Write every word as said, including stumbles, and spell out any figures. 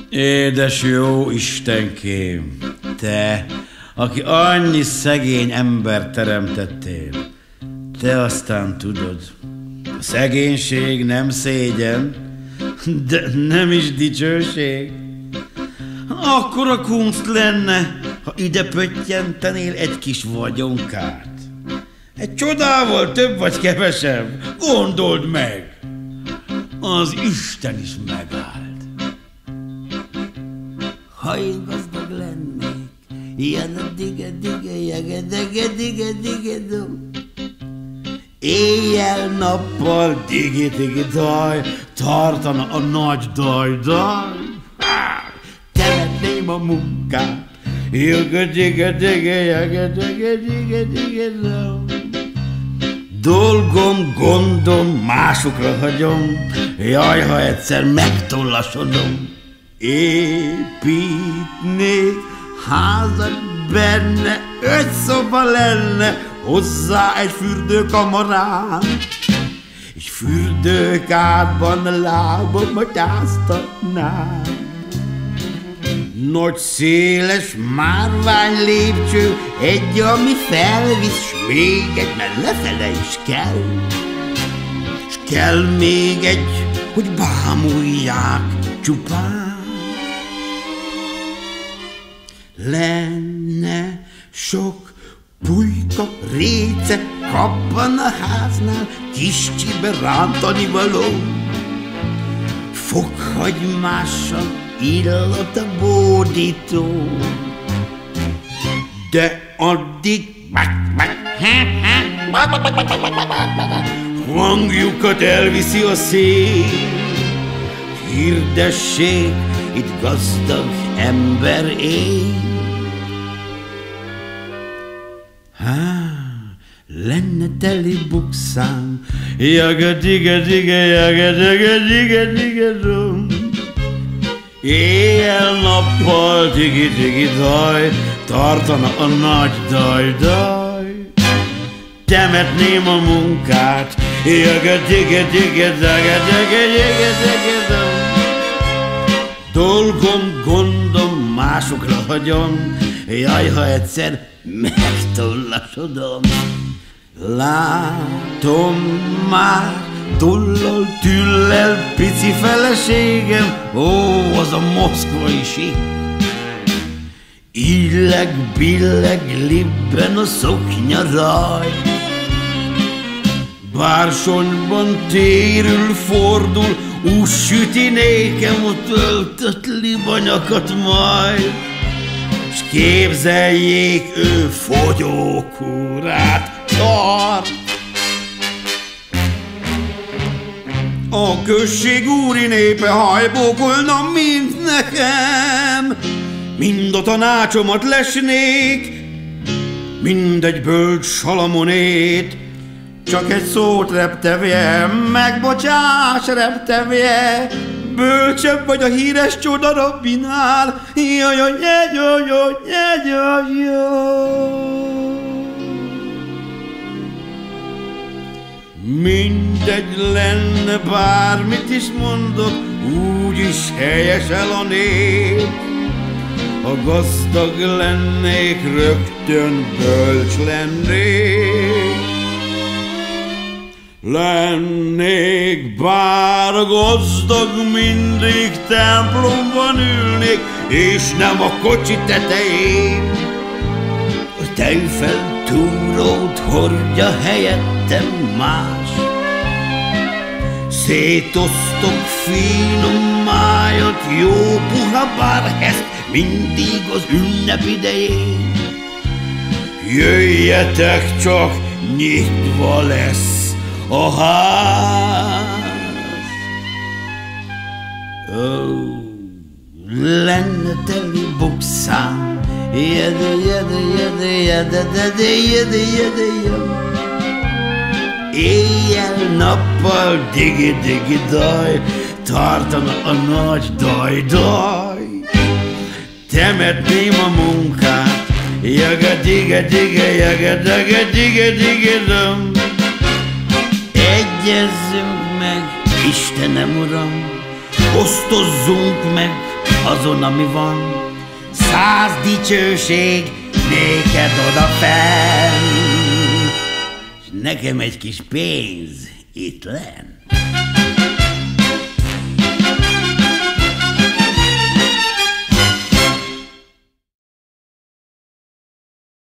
Édes jó Istenkém, te, aki annyi szegény ember teremtettél, te aztán tudod, a szegénység nem szégyen, de nem is dicsőség. Akkora kunst lenne, ha ide pöttyentenél egy kis vagyonkát. Egy csodával több vagy kevesebb, gondold meg, az Isten is megállt. Ha én gazdag lennék, ilyen a dige-dige, jege-dege-dige-dige-dum. Éjjel-nappal digi-digi-daj, tartana a nagy daj-daj. Temetném a munkát, jege-dige-dige, jege-dege-dige-dige-dum. Dolgom, gondom, másokra hagyom, jaj, ha egyszer megtollasodom. Építnék házat benne, öt szoba lenne, hozzá egy fürdőkamarám, és fürdőkádban lábamat áztatnám. Nagy széles márvány lépcső, egy, ami felvisz, s még egy, mert lefele is kell. S kell még egy, hogy bámulják csupán. Lenne sok pulyka, réce, kapban a háznál, kis csibe rántani való. Fokhagymással illat a bódító, de addig hangjukat elviszi a szél. Hirdessék, itt gazdag ember él. Há, lenne teli bukszám, jaga-diga-diga, jaga-diga-diga-diga-dum. Éjjel-nappal digi-digi-daj, tartana a nagy daj-daj. Temetném a munkát, jaga-diga-diga-daga-daga-diga-diga-dum. Dolgom, gondom, másokra hagyom, jaj, ha egyszer megtollasodom. Látom már, tollal, tüllel, pici feleségem, ó, az a moszkvai sík. Illeg, billeg, libben a szoknya raj. Bársonyban térül, fordul, úgy süti nékem a töltött libanyakat majd. S képzeljék, ő fogyókúrát tart. A község úri népe hajbókolna, mint nekem. Mind a tanácsomat lesnék, mindegy bölcs Salamonét. Csak egy szót reptevje, megbocsáss reptevje, bölcsebb vagy a híres csoda rabbinál. Jaj, jaj, jaj, jaj, jaj, jaj. Mindegy lenne, bármit is mondok, úgyis helyesel a nép. Ha gazdag lennék, rögtön bölcs lennék. Lennék bár gazdag, mindig templomban ülnék, és nem a kocsi tetején. A tejfel túrót hordja helyettem más. Szétosztok finom májat, jó puha bárheszt, mindig az ünnep idején. Jöjjetek csak, nyitva lesz a ház. Oh, lenne teli bukszám, jede, jede, jede, jede, jede, jede, jede, jede. Éjjel-nappal digi-digi-daj, tartana a nagy daj-daj. Temetném a munkát, jaga-diga-diga, jaga-daga-diga-diga-dum. Egyezzünk meg, Istenem Uram, osztozzunk meg, azon, ami van, száz dicsőség néked odafenn, s nekem egy kis pénz itt lenn.